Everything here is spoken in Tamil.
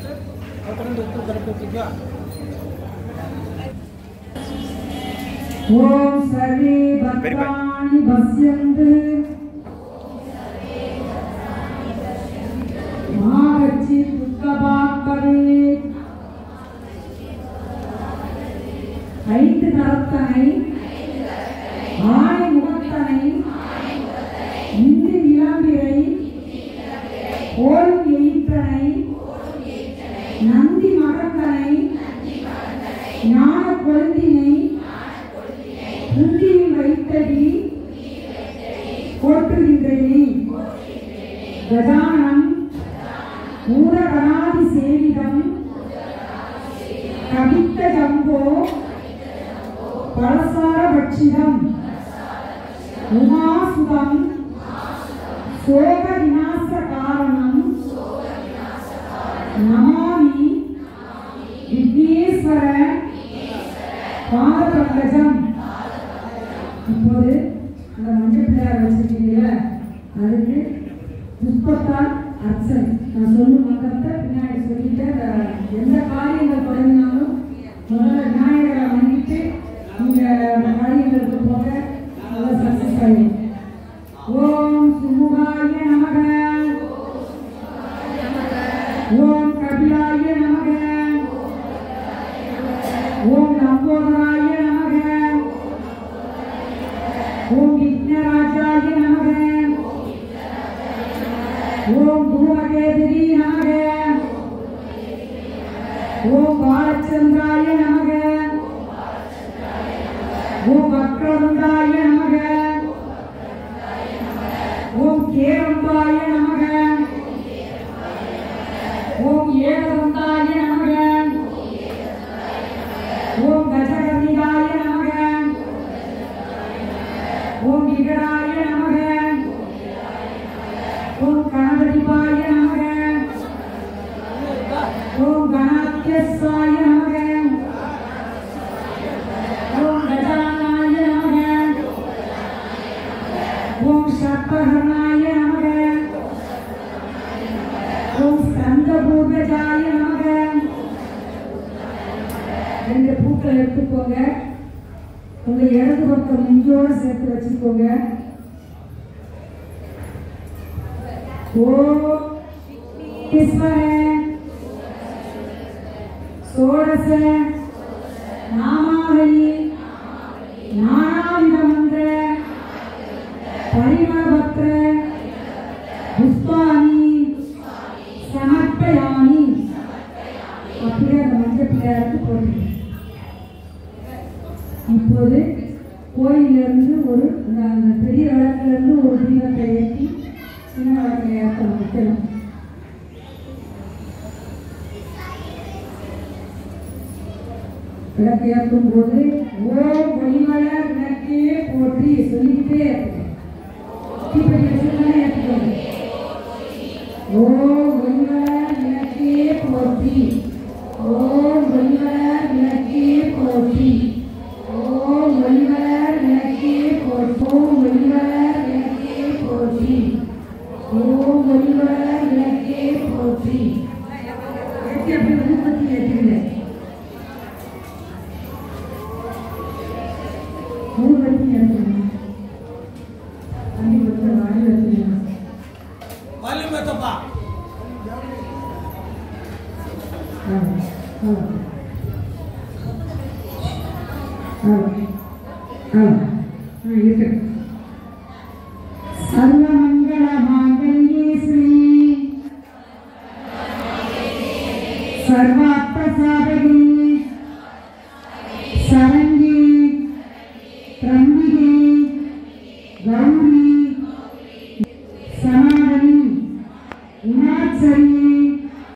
ओम सर्वे भद्राणि पश्यन्तु मा कश्चित् दुःखभाग् भवेत् ஐந்து கரத்தனை ஆணை முகத்தனை இந்து இளம்பிரை ஓடும் எயித்தனை நந்தி மகத்தனை ஞான கொழுந்தினை புந்தியில் வைத்தடி போற்றுகின்றேனே கஜானனம் ஊரகணாதி சேவிதம் கவித்த ஜம்போ பலசார பட்சிதம் உமாசுதம் சோக விநாச காரணம் நமாமி விக்னேஸ்வர பாதபங்கஜம். இப்போது அந்த மஞ்சள் பிள்ளையார் வச்சிருக்கீங்களா, அதுக்கு புஷ்பத்தால் அர்ச்சனை. நான் சொல்லும் மந்திரத்தை பின்னாடி சொல்லிட்டு எந்த காரியங்கள் தொடங்கினாலும் முதல்ல விநாயகரை வாங்கிட்டு இந்த காரியங்களுக்கு போக நல்லா சக்சஸ் ஆகும். ஓம் சுமுகாய நமக, ஓம் கபிலாய நமக, ஓம் லம்போதராய நமக, ஓம் விக்னராஜாய நமக, ஓம் தூமகேதுரி நமக, ஓம் பாலச்சந்திராய நமக, ஓம் வக்ரதுண்டாய நமக, ஓம் கேரம்பாய நமக, ஓம் ஏகதந்தாய நமக, ஓம் கஜகர்ணிகாய நமக, ஓம் விகடாய நமக, ஓம் கணபதிபாய நமக, ஓம் கணாத்யஸ்வாய நமக, ஓம் கஜானாய நமக, ஓம் சர்ப்பஹர்ணாய நமக, ஓம் ஸ்கந்தபூர்வஜாய நமக. ரெண்டு பூக்கள் எடுத்துக்கோங்க, உங்க இடது பக்கம் நெஞ்சோட சேர்த்து வச்சுக்கோங்க. ஓம் ஈஸ்வர சோடச நாமாவளி நானாவித மந்திர பரிமளபத்ர புஷ்பாணி சமர்ப்பயாமி. அப்படியே அந்த மஞ்சள் பிள்ளையாருக்கு போடுங்க. இப்போது கோயிலிருந்து ஒரு அந்த பெரிய விளக்கிலிருந்து ஒரு தீபத்தை ஏற்றி சின்ன விளக்கில் ஏற்றணும் வைக்கணும். விளக்கு ஏற்றும் போது ஓம் ஒளிமலர் விளக்கே போற்றி சொல்லிக்கிட்டே ஏற்றணும். தீபத்தை வச்சுதானே ஏற்றுக்கணும். ஓம் ஒளிமலர் விளக்கே போற்றி, ஓம் ஒளிமலர் விளக்கே போற்றி, ஓம் ஒளிமலர் விளக்கே போற்றி, ஓம் ஒளிமலர் விளக்கே போற்றி, ஓம் ஒளிமலர் விளக்கே போற்றி. ஏற்றி அப்படி ஊக்கத்தில் ஏற்றுங்க. ஊர்வலத்தில் ஏற்றணும். அங்கே வந்து வாடி வச்சுக்கணும். இருக்கட்டும்.